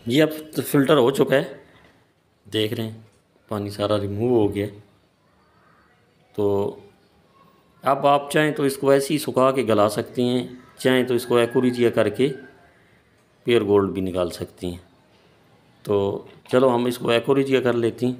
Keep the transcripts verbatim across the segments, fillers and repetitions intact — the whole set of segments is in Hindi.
ये अब तो फ़िल्टर हो चुका है, देख रहे हैं पानी सारा रिमूव हो गया। तो अब आप चाहें तो इसको ऐसे ही सुखा के गला सकती हैं, चाहें तो इसको एक्यूरेजिया करके प्योर गोल्ड भी निकाल सकती हैं। तो चलो हम इसको एक्यूरेजिया कर लेती हैं।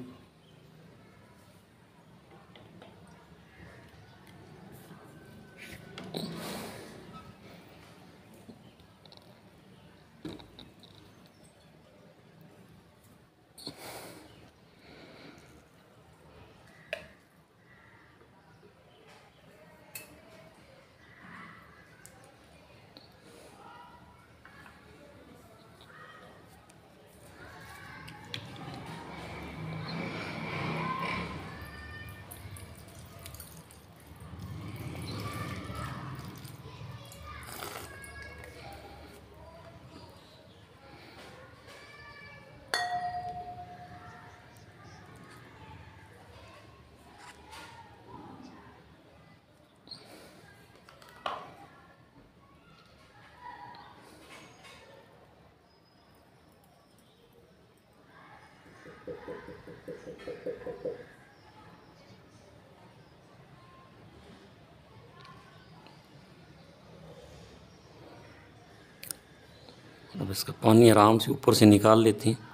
अब इसका पानी आराम से ऊपर से निकाल लेते हैं।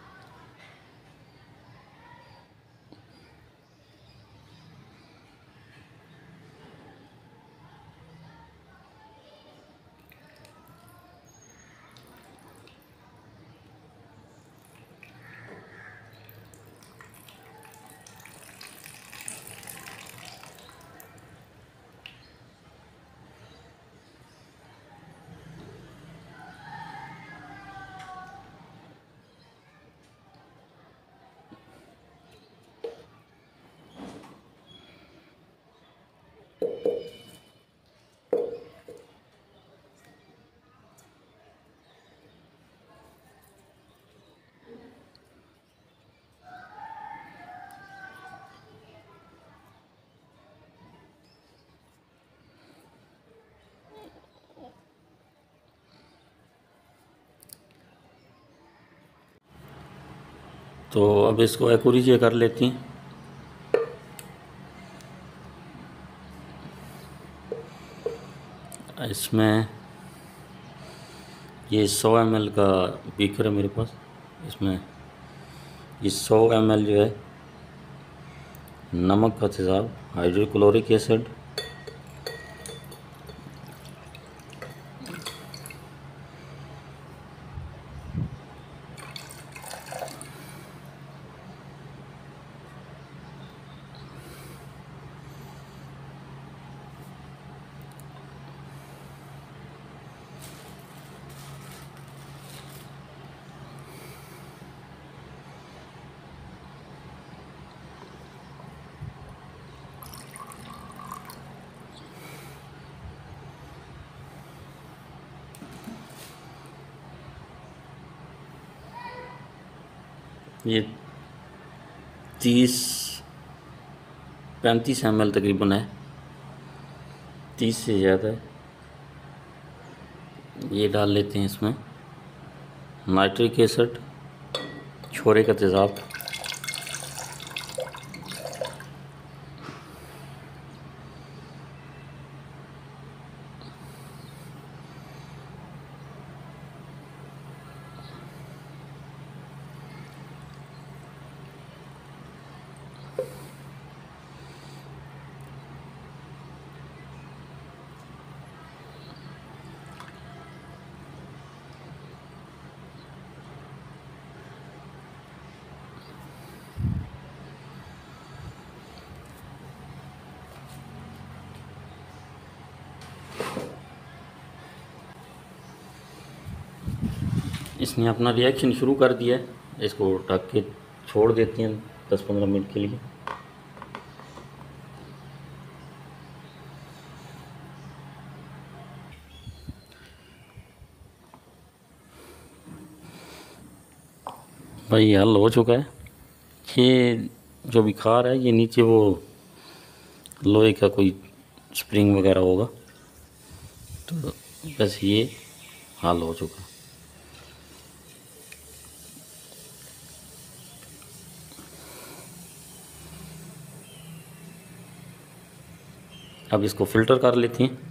तो अब इसको एक्यूरेजिया कर लेती हैं। इसमें ये सौ एम एल का बीकर है मेरे पास। इसमें ये सौ एम एल जो है नमक का तेज़ाब, हाइड्रोक्लोरिक एसिड, ये तीस पैंतीस एम एल तकरीबन है, तीस से ज़्यादा है। ये डाल लेते हैं इसमें नाइट्रिक एसिड, छोरे का तेज़ाब, इसने अपना रिएक्शन शुरू कर दिया है। इसको ढक के छोड़ देते हैं दस पंद्रह मिनट के लिए। भाई हल हो चुका है। ये जो बिखार है ये नीचे वो लोहे का कोई स्प्रिंग वगैरह होगा, तो बस ये हल हो चुका। अब इसको फ़िल्टर कर लेते हैं।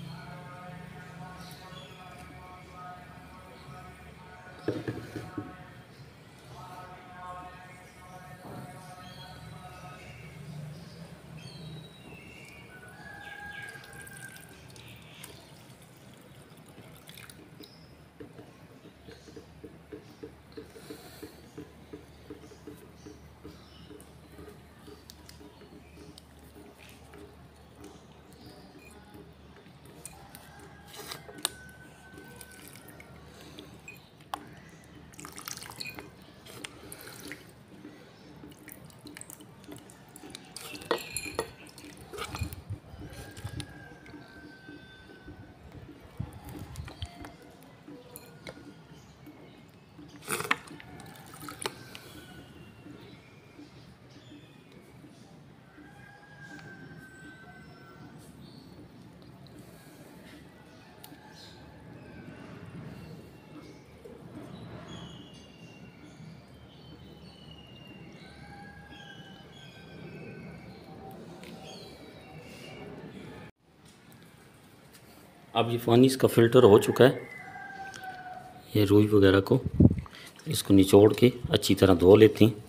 अब ये पानी इसका फ़िल्टर हो चुका है। ये रुई वगैरह को इसको निचोड़ के अच्छी तरह धो लेते हैं।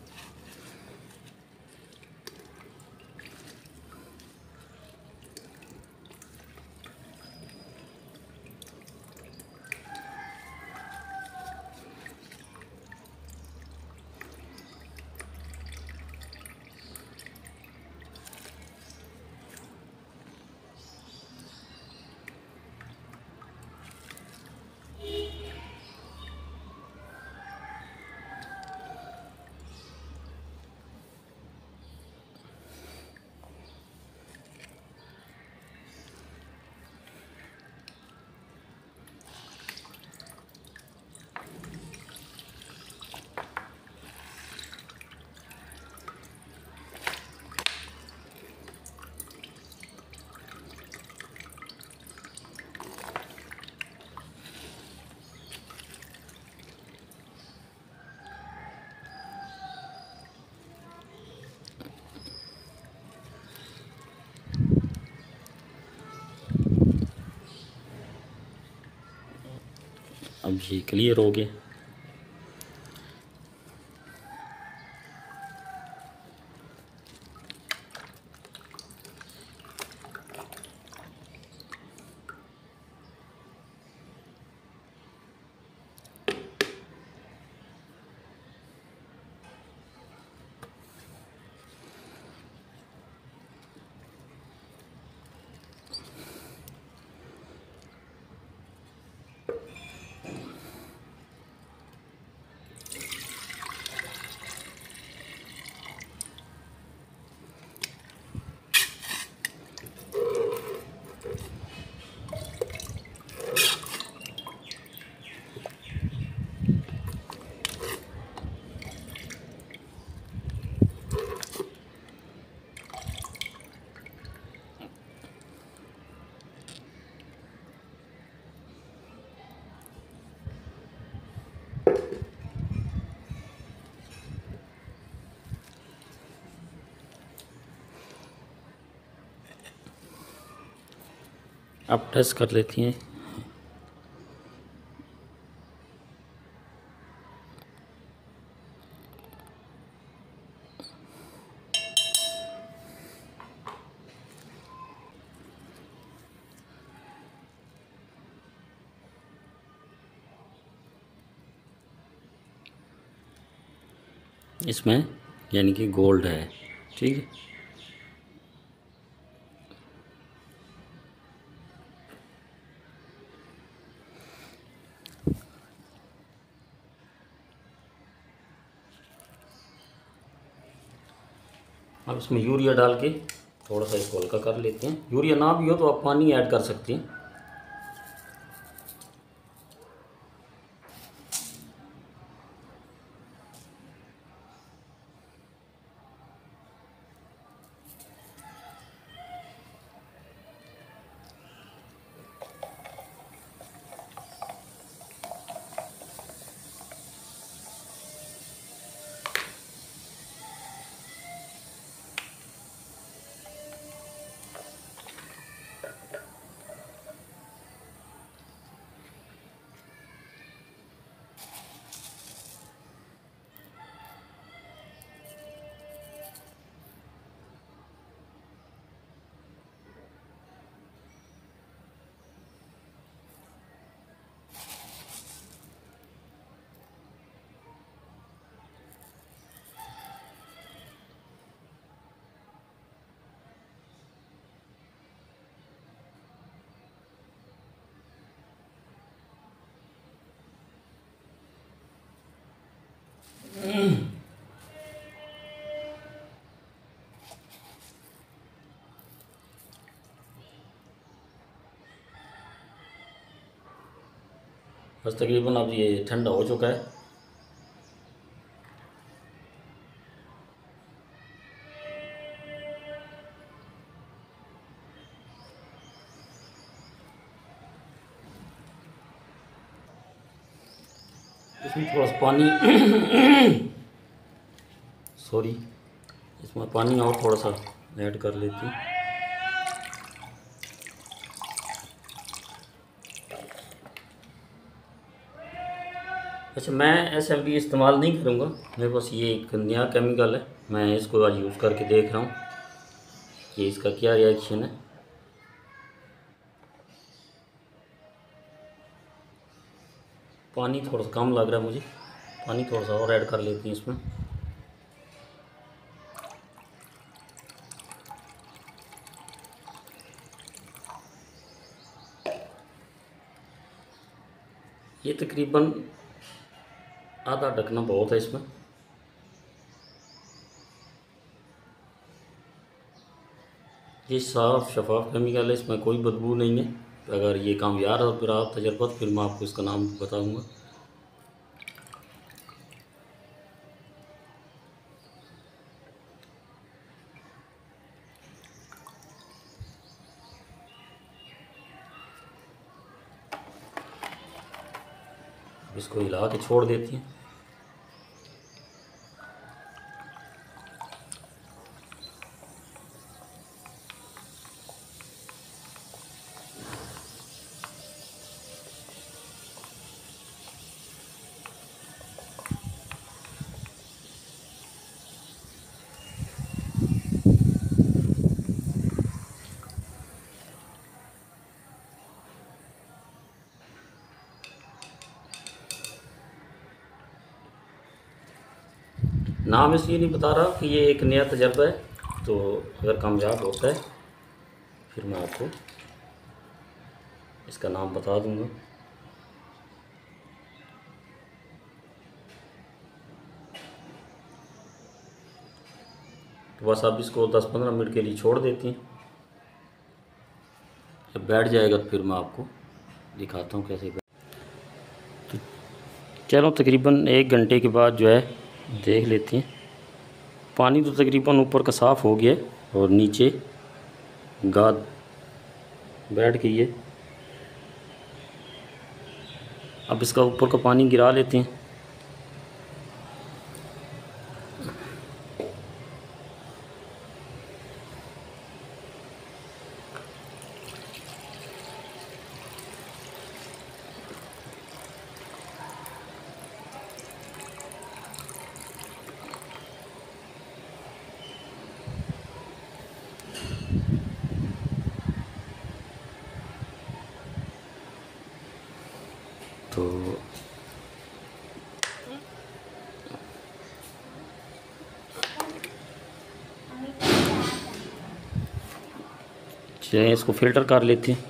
अब ये क्लियर हो गया। अब टेस्ट कर लेती हैं। इसमें यानी कि गोल्ड है, ठीक है। अब इसमें यूरिया डाल के थोड़ा सा इसको हल्का कर लेते हैं। यूरिया ना भी हो तो आप पानी ऐड कर सकते हैं। बस तकरीबन अब ये ठंडा हो चुका है। इसमें थोड़ा सा पानी सॉरी इसमें पानी और थोड़ा सा ऐड कर लेती हूँ। अच्छा, मैं एस एम बी इस्तेमाल नहीं करूँगा, मेरे पास ये एक नया केमिकल है, मैं इसको आज यूज़ करके देख रहा हूँ कि इसका क्या रिएक्शन है। पानी थोड़ा सा कम लग रहा है मुझे, पानी थोड़ा सा और ऐड कर लेती हैं इसमें। ये तकरीबन आधा ढकना बहुत है इसमें। ये साफ़ शफाफ केमिकल है, इसमें कोई बदबू नहीं है। अगर ये कामयाब रहा तजर्बा तो फिर मैं आपको इसका नाम बताऊंगा। इसको हिला के छोड़ देती हैं। नाम इसलिए नहीं बता रहा कि ये एक नया तजर्बा है, तो अगर कामयाब होता है फिर मैं आपको इसका नाम बता दूंगा। तो बस आप इसको दस पंद्रह मिनट के लिए छोड़ देती हैं। जब बैठ जाएगा तो फिर मैं आपको दिखाता हूँ कैसे बैठ। तो चलो तकरीबन एक घंटे के बाद जो है देख लेती हैं। पानी तो तकरीबन ऊपर का साफ़ हो गया और नीचे गाद बैठ गई है। अब इसका ऊपर का पानी गिरा लेते हैं। तो चलिए इसको फ़िल्टर कर लेते हैं।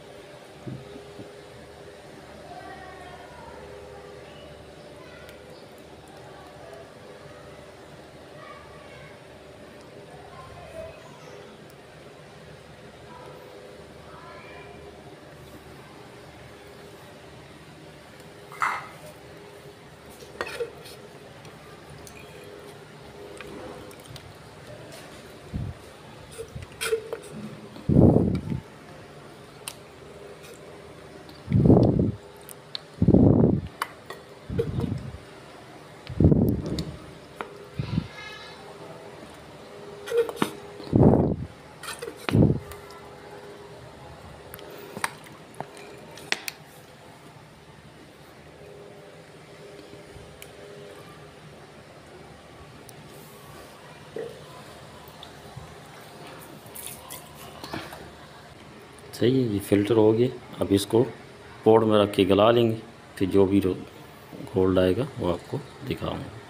सही है, ये फ़िल्टर हो गया। अब इसको पोर्ट में रख के गला लेंगे, फिर जो भी गोल्ड आएगा वो आपको दिखाऊंगा।